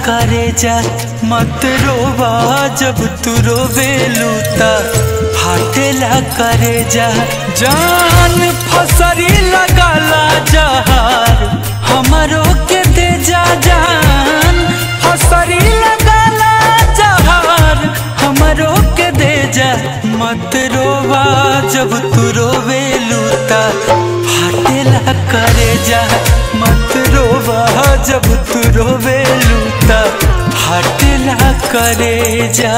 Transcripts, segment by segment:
करे जा मत रोवा जब तू रोवे लूता फाटेला करे जा। जान फसरी लगाला जहार हमारो के दे जा। जान फसरी लगाला जहार हमारो के दे जा। मत रोवा जब तू रोवे लूता फाटेला करे जा। मत रोवा जब तू रोवे लूता फाटेला करे जा।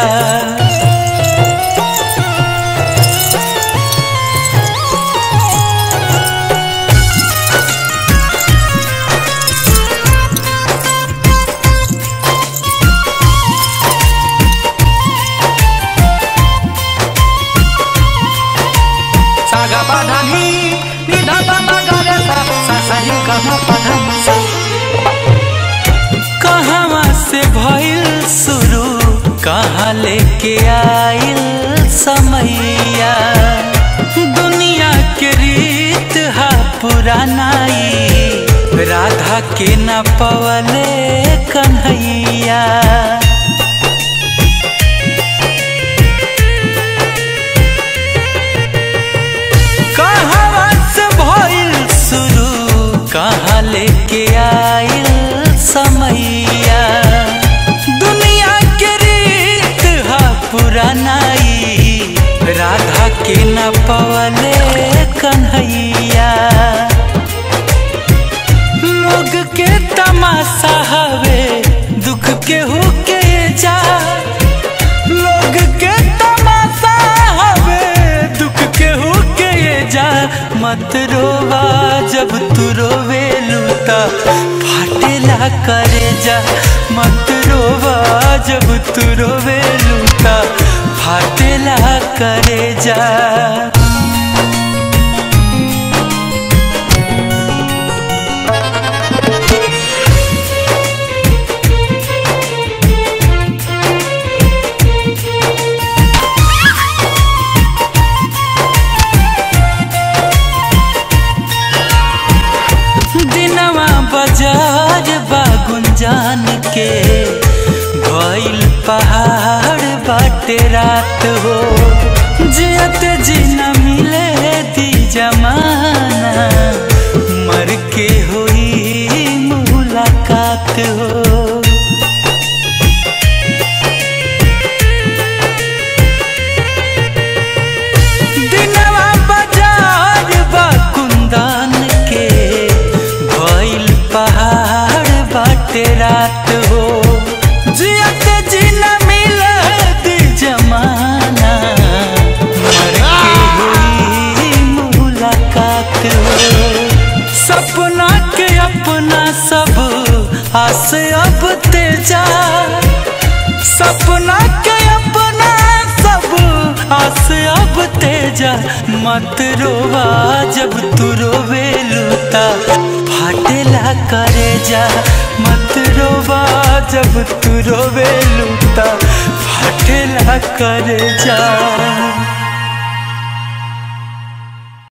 कहवा से भइल शुरू कहाँ लेके आइल समैया। दुनिया के रीत हा पुरानाई राधा के न पवले कन्हैया। कहाँ लेके आइल समैया। दुनिया के रीत हा पुरानाई राधा के न पवले कन्हैया। लोग के तमाशा हवे दुख के होके जा। लोग के तमाशा हवे दुख के होके जा। मत रोवा जब तू रोवे लूता फाटेला करे जा। मत रोवा जब तू रोवे लूता फाटेला करे जा। बाजार बागुंजान के भइल पहाड़ बाटे रात हो। जियत जी न मिले दी जमाना मर के होई मुलाकात हो। दिनवा बाजार बाकुंदान के भइल पहाड़ बाटे रात हो। जियत जी न मिले दी जमाना मर के हुई मुलाकात हो। सपना के अपना सब आस अब तेजा। सपना के अपना सब आस अब तेजा। मत रोवा जब तू रोवे लूता फाटेला करे जा। मत रोवा जब तू रोवे लूता फाटेला करे जा।